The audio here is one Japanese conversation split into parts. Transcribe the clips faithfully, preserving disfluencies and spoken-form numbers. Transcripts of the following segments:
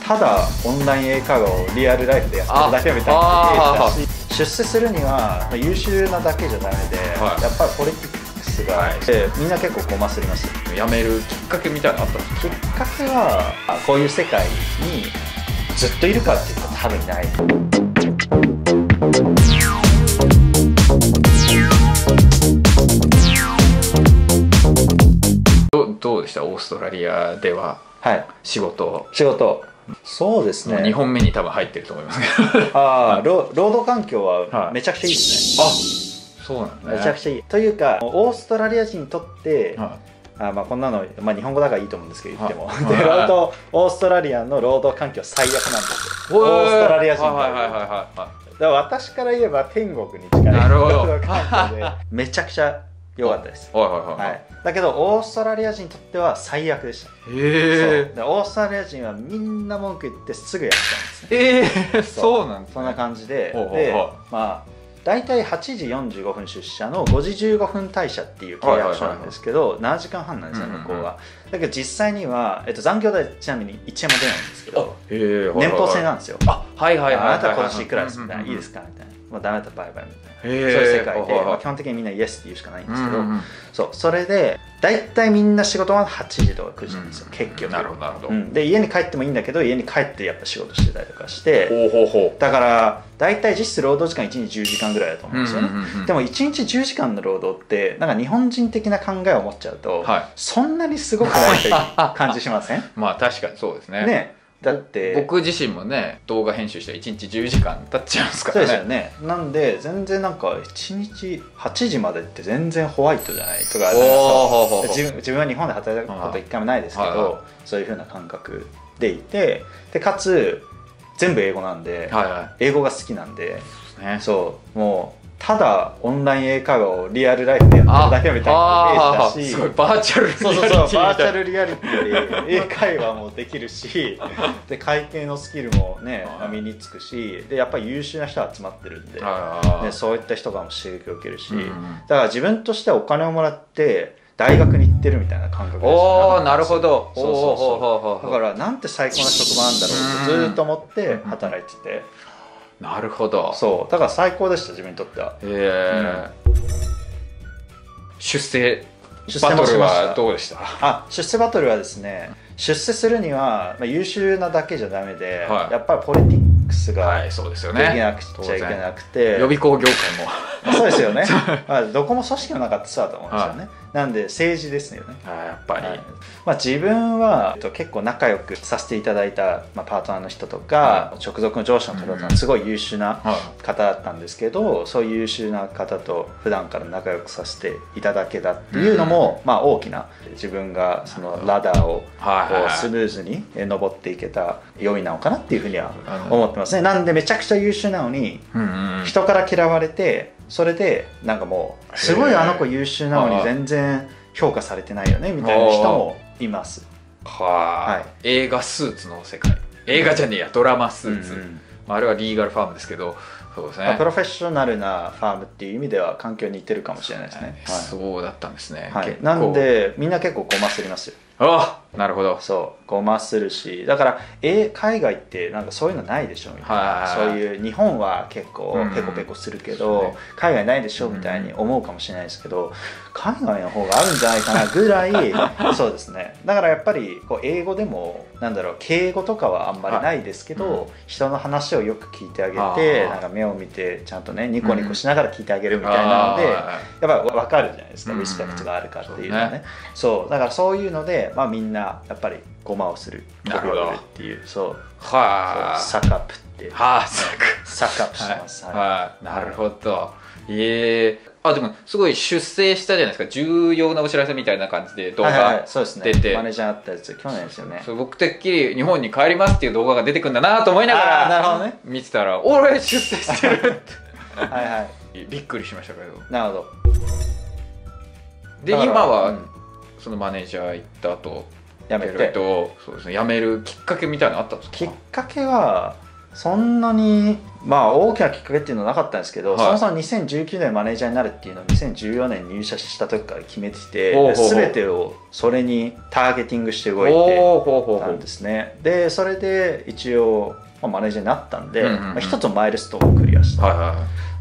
ただオンライン英会話をリアルライフでやってるだけみたいなイメージだし、出世するには優秀なだけじゃダメで、はい、やっぱりポリティックスが、はい、みんな結構ごますりますよ。 辞めるきっかけみたいなのあったんですか？ きっかけはこういう世界にずっといるかっていうと多分ない。 ど, どうでしたオーストラリアでは、はい、仕事仕事そうですね、 にほんめに多分入ってると思いますけどああ労働環境はめちゃくちゃいいですね、はい、 あそうなんですね。 めちゃくちゃいいというか、オーストラリア人にとって、はい、あまあこんなの、まあ、日本語だからいいと思うんですけど言っても、はい、で労働オーストラリアの労働環境最悪なんですよ、オーストラリア人から言うと。だから私から言えば天国に近い労働環境でめちゃくちゃ良かったです。だけどオーストラリア人にとっては最悪でした。へえ。オーストラリア人はみんな文句言ってすぐやっちゃうんですね。 ええ、そうなんですね。 そんな感じで、でまあ大体はちじよんじゅうごふん出社のごじじゅうごふん退社っていう契約書なんですけど、ななじかんはんなんですよ向こうは。だけど実際には、えっと、残業代ちなみにいちえんも出ないんですけど、年俸制なんですよ。あはいはいはい。あなたは今年いくらですみたいな、いいですかみたいな、まあダメだったらバイバイみたいな。そういう世界で、まあ、基本的にみんなイエスって言うしかないんですけど、うんうん、そうそれで大体みんな仕事ははちじとかくじなんですよ、うん、結局。なるほどなるほど、うん、で家に帰ってもいいんだけど家に帰ってやっぱ仕事してたりとかして、ほうほうほう、だから大体実質労働時間いちにちじゅうじかんぐらいだと思うんですよね。でもいちにちじゅうじかんの労働ってなんか日本人的な考えを持っちゃうと、はい、そんなにすごくないという感じしません？ まあ確かにそうですね。 ね、だって僕自身もね動画編集していちにちじゅうじかん経っちゃうんですからね。 そうですよね。なんで全然なんかいちにちはちじまでって全然ホワイトじゃないとか、自分自分は日本で働くこと一回もないですけど、そういう風な感覚でいて、でかつ全部英語なんで、はいはい、英語が好きなんで、ね、そうもうただオンライン英会話をリアルライフでやってるだけみたいなイメージだし、 すごいバーチャルリアリティ、 そうそうそうバーチャルリアリティで英会話もできるしで会計のスキルもね身につくし、でやっぱり優秀な人が集まってるんで、でそういった人からも刺激を受けるし、うん、だから自分としてはお金をもらって大学に行ってるみたいな感覚ですよ。 おおなるほど。 そうそうそう。だからなんて最高な職場なんだろうってずっと思って働いてて、 なるほど。 そうだから最高でした自分にとっては。へえ、 うん、出世バトルはどうでした？ あ、出世バトルはですね、出世するには、まあ、優秀なだけじゃダメで、はい、やっぱりポリティックスができなくちゃいけなくて、 予備校業界もそうですよねまあどこも組織の中ってそうだと思うんですよね、はい、なんで政治ですよね。 あやっぱり、はい、 まあ、自分は結構仲良くさせていただいた、まあ、パートナーの人とか、はい、直属の上司の方とかすごい優秀な方だったんですけど、はい、そういう優秀な方と普段から仲良くさせていただけたっていうのも、うん、まあ大きな自分がそのラダーをこうスムーズに登っていけた要因なのかなっていうふうには思ってますね。なんでめちゃくちゃ優秀なのに人から嫌われて、それでなんかもうすごいあの子優秀なのに全然評価されてないよねみたいな人もいます。 は、はい、映画スーツの世界、映画じゃねえやドラマスーツ、うんうん、あれはリーガルファームですけど、そうですね、まあ、 プロフェッショナルなファームっていう意味では環境に似てるかもしれないですね。 はい、そうだったんですね。 はい、なんでみんな結構ごますりますよ。 ああなるほど。 そうごまするし、だから、え海外ってなんかそういうのないでしょみたいな、そういう日本は結構ペコペコするけど、うん、海外ないでしょみたいに思うかもしれないですけど、海外の方があるんじゃないかなぐらいそうですね。だからやっぱりこう英語でもなんだろう敬語とかはあんまりないですけど、はい、うん、人の話をよく聞いてあげて、なんか目を見てちゃんとねニコニコしながら聞いてあげるみたいなので、うん、やっぱり分かるじゃないですか、リスペクトがあるかっていうのはね。そうだからそういうので、まあ、みんなやっぱりごまをする、 なるほどっていう、そうはあサカップってはあサカップします。 はい、はい、なるほど。ええー、あでもすごい出世したじゃないですか、重要なお知らせみたいな感じで動画出て、 マネージャーあったやつ去年ですよね。 僕てっきり日本に帰りますっていう動画が出てくるんだなと思いながら、 なるほどね、 見てたら俺出世してるってはい、はい、びっくりしましたけど。 なるほど。 で今は、うん、そのマネージャー行った後辞めて、そうですね、辞めるきっかけみたいなのあったんですか？ きっかけはそんなにまあ大きなきっかけっていうのはなかったんですけど、 はい、 そもそもにせんじゅうきゅうねんマネージャーになるっていうのをにせんじゅうよねん入社した時から決めてて、全てをそれにターゲティングして動いてたんですね。でそれで一応、まあ、マネージャーになったんで、うんうんうん、まあ、一つのマイルストーンをクリアした、はいはい、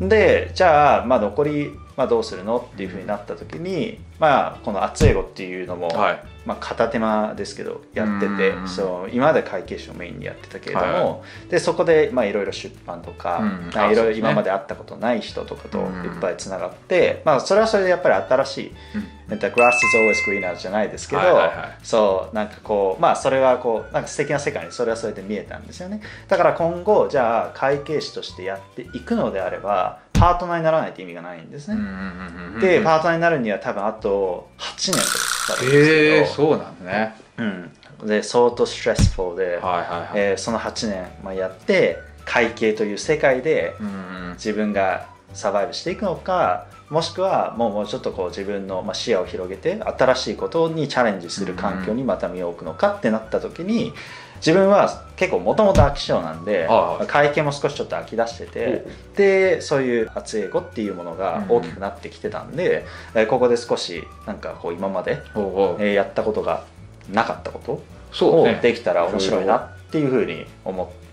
でじゃあ、まあ、残り、まあ、どうするのっていうふうになった時に、まあ、この熱英語っていうのも、はい、まあ、片手間ですけどやってて、そう今まで会計士をメインにやってたけれども、はいはい、でそこでいろいろ出版とか、うん、いろいろ今まで会ったことない人とかといっぱいつながって、うん、まあ、それはそれでやっぱり新しい、うん、The grass is always greener じゃないですけど、はいはいはい、そうなんかこう、まあ、それはこうなんか素敵な世界にそれはそれで見えたんですよね。だから今後じゃあ会計士としてやっていくのであればパートナーにならないと意味がないんですね。でパートナーになるには多分あとはちねんとかかかるんですけど、 へー、そうなんですね。 うん、で相当ストレスフォーで、はいはいはい、えー、そのはちねん、まあ、やって会計という世界で自分がサバイブしていくのか、もしくはもうもうちょっとこう自分の視野を広げて新しいことにチャレンジする環境にまた身を置くのかってなった時に、自分は結構もともと飽き性なんで、会計も少しちょっと飽き出してて、でそういう熱英語っていうものが大きくなってきてたんで、うん、ここで少しなんかこう今までやったことがなかったことをできたら面白いなっていうふうに思って、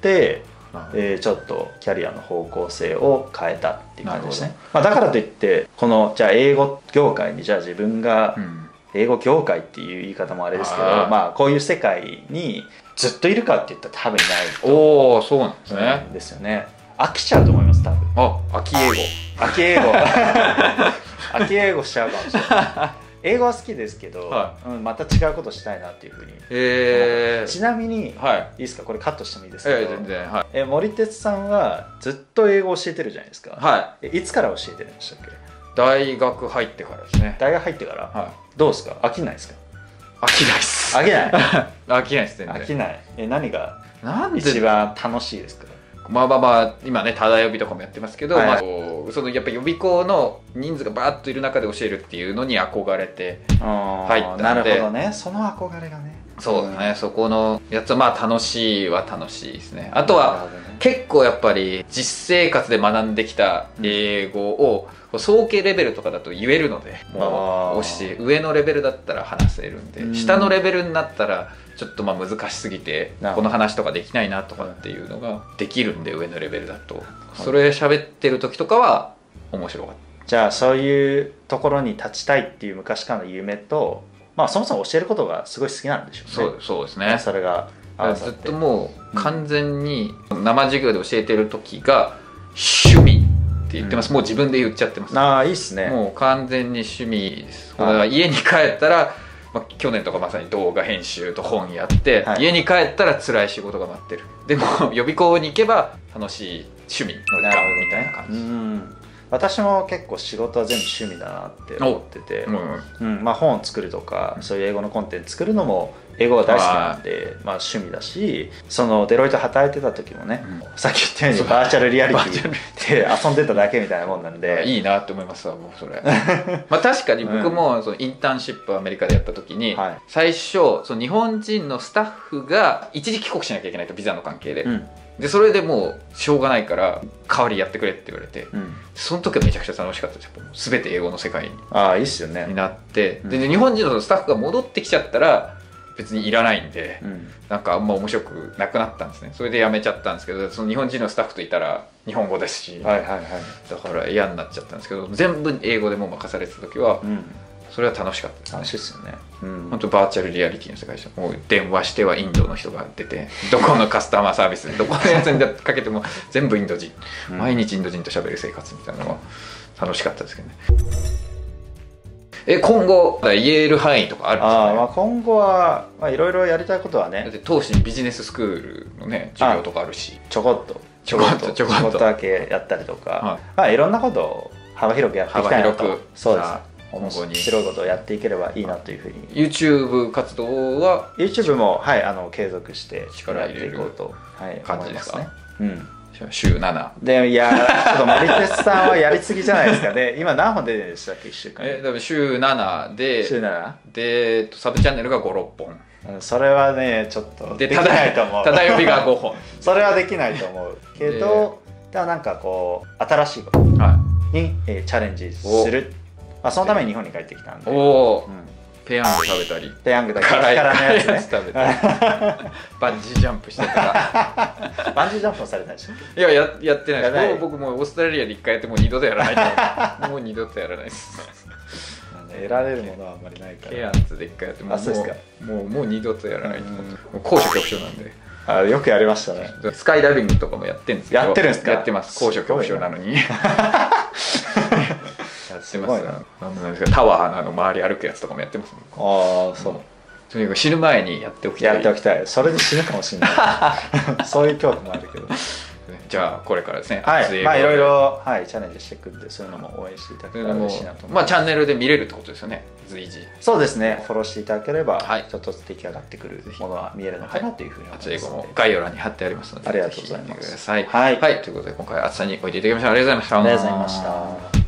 えー、ちょっとキャリアの方向性を変えたっていう感じですね。まあ、だからといってこのじゃあ英語業界にじゃあ自分が、うん、英語業界っていう言い方もあれですけど、あ、まあこういう世界にずっといるかって言ったら多分いないと。 おお、そうなんですね。 うん、ですよね。飽きちゃうと思います多分。 あ、飽き英語。 飽き英語。飽き英語しちゃうかもしれない。英語は好きですけど、はい、うん、また違うことしたいなっていうふうに。 へー。 ちなみに、はい、いいですか、これカットしてもいいですか。 えー、全然、はい、 え森哲さんはずっと英語を教えてるじゃないですか。 はい。 いつから教えてるんでしたっけ。 大学入ってからですね。 大学入ってから、はい、どうですか、飽きないですか。 飽きないっす。 飽きない飽きないっすね。 飽きない。え、何が一番楽しいですか。 まあまあまあ今ね、ただ予備とかもやってますけど、はい、まあ、そのやっぱり予備校の人数がバーッといる中で教えるっていうのに憧れて入ったので。 なるほどね、その憧れがね。 そうですね、うん、そこのやつはまあ楽しいは楽しいですね。あとは、ね、結構やっぱり実生活で学んできた英語を、うん、早慶レベルとかだと言えるので、もうし上のレベルだったら話せるんで、うん、下のレベルになったらちょっとまあ難しすぎてこの話とかできないなとかっていうのができるんで、上のレベルだとそれ喋ってる時とかは面白かった。 じゃあそういうところに立ちたいっていう昔からの夢と、まあそもそも教えることがすごい好きなんでしょうね。 そうそうですね。 それがずっともう完全に生授業で教えてる時が趣味って言ってます、うん、もう自分で言っちゃってます。 ああ、いいっすね。 もう完全に趣味です。だから家に帰ったら、まあ、去年とかまさに動画編集と本やって、はい、家に帰ったら辛い仕事が待ってる。でも予備校に行けば楽しい趣味の時間みたいな感じ。うん、 私も結構仕事は全部趣味だなって思ってて、うん、まあ、本を作るとかそういう英語のコンテンツ作るのも英語が大好きなんで、まあ、趣味だし、そのデロイト働いてた時もね、うん、さっき言ったようにバーチャルリアリティで遊んでただけみたいなもんなんでいいなって思いますわ、もうそれまあ確かに僕もそのインターンシップをアメリカでやった時に、うん、最初その日本人のスタッフが一時帰国しなきゃいけないと、ビザの関係で、うん、でそれでもうしょうがないから代わりやってくれって言われて、うん、その時はめちゃくちゃ楽しかったです。全て英語の世界にああいいっすよねになって、で日本人のスタッフが戻ってきちゃったら別にいらないんで、うん、なんかあんま面白くなくなったんですね。それでやめちゃったんですけど、その日本人のスタッフといたら日本語ですし、はいはいはい、だから嫌になっちゃったんですけど、全部英語でも任されてた時は、うん、それは楽しかったですね。 楽しいですよね、うん、 本当バーチャルリアリティの世界でした。もう電話してはインドの人が出て、どこのカスタマーサービスどこのやつにかけても全部インド人、うん、毎日インド人と喋る生活みたいなのは楽しかったですけどね。え今後言える範囲とかあるんですかね。 あ、まあ、今後はいろいろやりたいことはね、 だって東進ビジネススクールのね授業とかあるし、 ちょこっとちょこっとちょこっとだけやったりとか、はい、まあ、いろんなことを幅広くやっていきたいなと。そうです、面白いことをやっていければいいなというふうに。 YouTube 活動は YouTube も、はい、あの継続してやっていこうと、はい、 感じですかね。 うん、 週ななで、いやちょっと森哲さんはやりすぎじゃないですかね。今何本出てるんでしたっけ、いっしゅうかん。 え、だから週ななで、 週ななでサブチャンネルがご、ろっぽんそれはねちょっとでできないと思う。 ただ呼びがごほんそれはできないと思うけど、でもなんかこう新しいことはに、えーチャレンジする、まあ、そのために日本に帰ってきたんい、 で、 おお、 うん、 ペヤング食べたりペヤングだけ辛い辛めのやつ辛いやねつ食べたりバンジージャンプしてたらバンジージャンプもされたでしょ。 いやややってないです。 やらない僕もうオーストラリアで一回やってもう二度とやらないと思うもう二度とやらないです得られるものはあんまりないからケアンズで一回やってもうあそうですかもうもう二度とやらないと思う、 うんもう高所恐怖症なんであよくやりましたね。 スカイダイビングとかもやってるんですけどやってるんですか。 やってます。高所恐怖症なのにやってますすごいな。 なんなんですかタワーの周り歩くやつとかもやってます、 ああそう、 とにかく死ぬ前にやっておきたいやっておきたい。それで死ぬかもしれないそういう恐怖もあるけど、 じゃあこれからですねはい、まあいろいろろ、はい、チャレンジしていくんで、そういうのも応援していただけたら嬉しいなと思います。 まあチャンネルで見れるってことですよね随時。 そうですね、フォローしていただければ、 はいちょっとずつ出来上がってくるものは見えるのかなというふうに思います初英語ので、 も概要欄に貼ってありますのでありがとうございますぜひ見てください。 はいはい、ということで今回あつさんにおいでいただきました。ありがとうございました。 ありがとうございました。